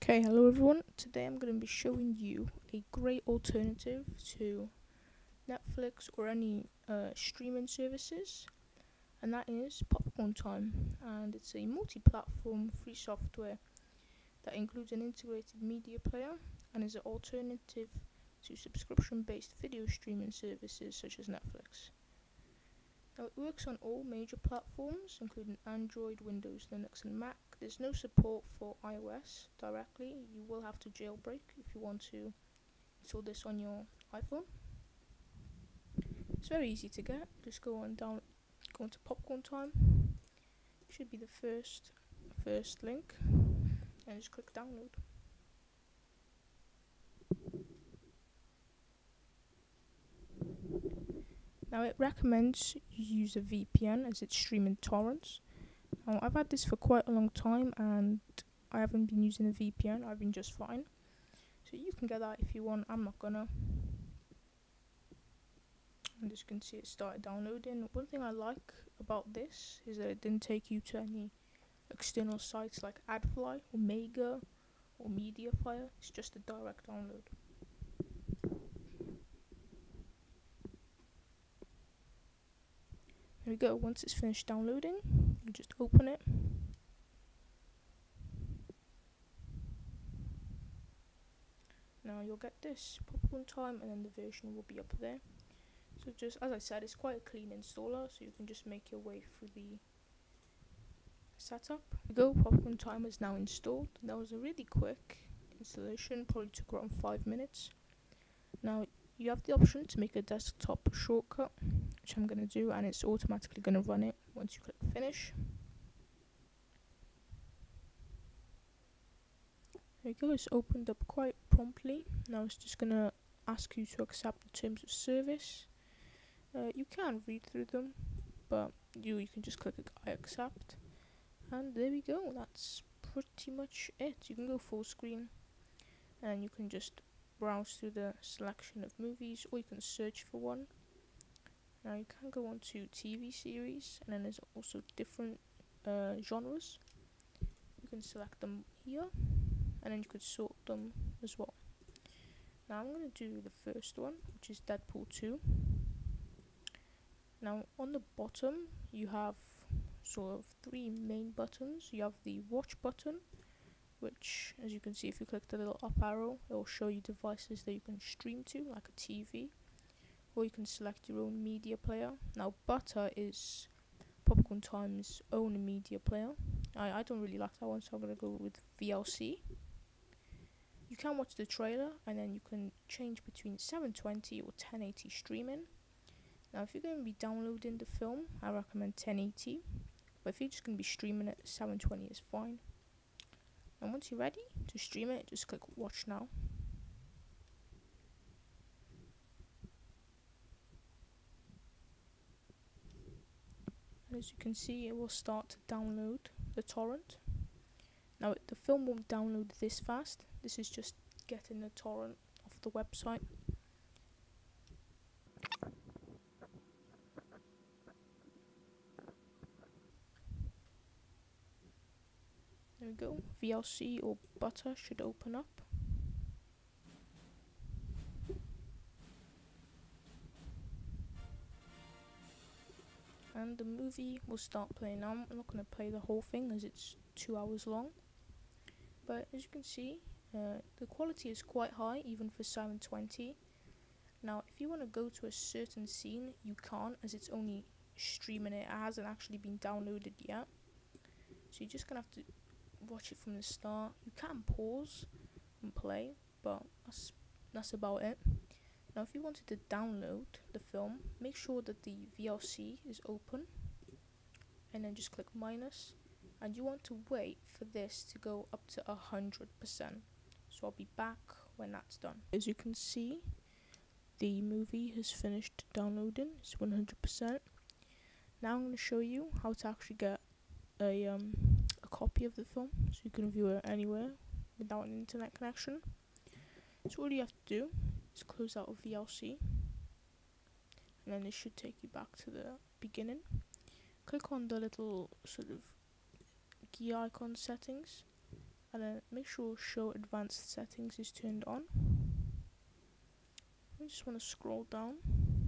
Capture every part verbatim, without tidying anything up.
Okay, hello everyone. Today I'm going to be showing you a great alternative to Netflix or any uh, streaming services, and that is Popcorn Time. And it's a multi-platform free software that includes an integrated media player and is an alternative to subscription-based video streaming services such as Netflix. Now, it works on all major platforms, including Android, Windows, Linux, and Mac. There's no support for iOS directly. You will have to jailbreak if you want to install this on your iPhone. It's very easy to get. Just go on down, go into Popcorn Time. Should be the first, first link, and just click download. Now, it recommends you use a V P N as it's streaming torrents. Now, I've had this for quite a long time and I haven't been using a V P N. I've been just fine. So you can get that if you want. I'm not gonna. And as you can see, it started downloading. One thing I like about this is that it didn't take you to any external sites like AdFly or Mega or MediaFire. It's just a direct download. There we go. Once it's finished downloading, you just open it. Now you'll get this Popcorn Time, and then the version will be up there. So just as I said, it's quite a clean installer, so you can just make your way through the setup. There we go. Popcorn Time is now installed. That was a really quick installation, probably took around five minutes. Now you have the option to make a desktop shortcut, which I'm going to do, and it's automatically going to run it once you click finish. There you go, it's opened up quite promptly. Now it's just going to ask you to accept the terms of service. Uh, you can read through them, but you, you can just click I accept. And there we go, that's pretty much it. You can go full screen, and you can just browse through the selection of movies, or you can search for one. Now you can go on to T V series, and then there's also different uh, genres. You can select them here, and then you could sort them as well. Now I'm going to do the first one, which is Deadpool two. Now on the bottom you have sort of three main buttons. You have the watch button, which, as you can see, if you click the little up arrow, it will show you devices that you can stream to, like a T V, or you can select your own media player. Now Butter is Popcorn Time's own media player. I, I don't really like that one, so I'm going to go with V L C. You can watch the trailer, and then you can change between seven twenty or ten eighty streaming. Now if you're going to be downloading the film, I recommend ten eighty, but if you're just going to be streaming it, seven twenty is fine. And once you're ready to stream it, just click watch now. And as you can see, it will start to download the torrent. Now the film won't download this fast. This is just getting the torrent off the website. There we go. V L C or Butter should open up. And the movie will start playing. Now I'm not going to play the whole thing as it's two hours long. But as you can see, uh, the quality is quite high, even for seven twenty. Now if you want to go to a certain scene, you can't, as it's only streaming it. It hasn't actually been downloaded yet. So you're just going to have to watch it from the start. You can pause and play, but that's, that's about it. Now if you wanted to download the film, make sure that the V L C is open, and then just click minus, and you want to wait for this to go up to one hundred percent. So I'll be back when that's done. As you can see, the movie has finished downloading. It's one hundred percent. Now I'm going to show you how to actually get a um a copy of the film, so you can view it anywhere without an internet connection. So all you have to do is close out of V L C, and then it should take you back to the beginning. Click on the little sort of gear icon settings, and then make sure show advanced settings is turned on. I just want to scroll down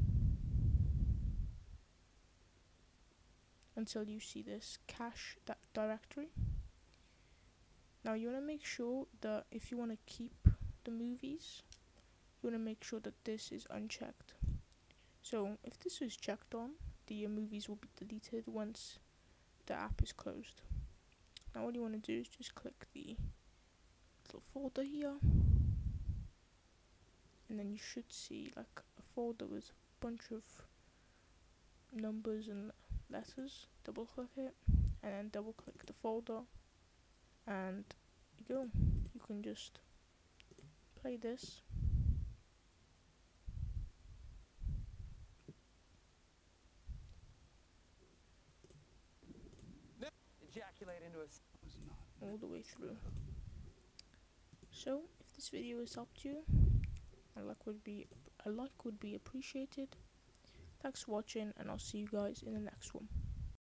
until you see this cache that directory. Now you want to make sure that if you want to keep the movies, you want to make sure that this is unchecked. So if this is checked on, the movies will be deleted once the app is closed. Now what you want to do is just click the little folder here, and then you should see like a folder with a bunch of numbers and letters. Double click it, and then double click the folder, and you go. You can just play this. Ejaculate into a all the way through. So if this video has helped you, a like would be a like would be appreciated. Thanks for watching, and I'll see you guys in the next one.